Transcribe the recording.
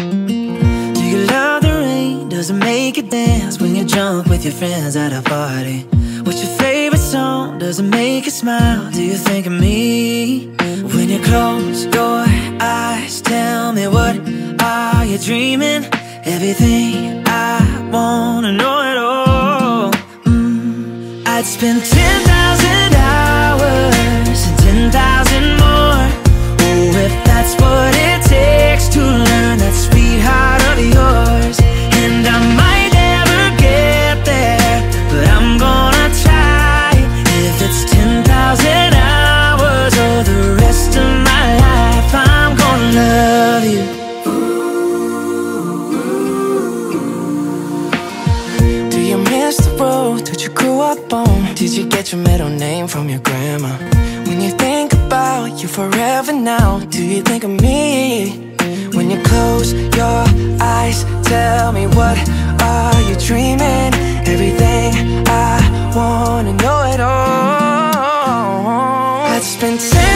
Do you love the rain? Does it make you dance when you're drunk with your friends at a party? What's your favorite song? Does it make you smile? Do you think of me? When you close your eyes, tell me, what are you dreaming? Everything I wanna know it all. I'd spend 10,000 hours and 10,000 more. Oh, if that's what it takes to learn that sweetheart of yours. And I might never get there, but I'm gonna try. If it's 10,000 hours or the rest of my life, I'm gonna love you. Do you miss the road that you grew up on? Did you get your middle name from your grandma? When you think about you forever now, do you think of me? When you close your eyes, tell me, what are you dreaming? Everything I wanna know it all. I'd spend 10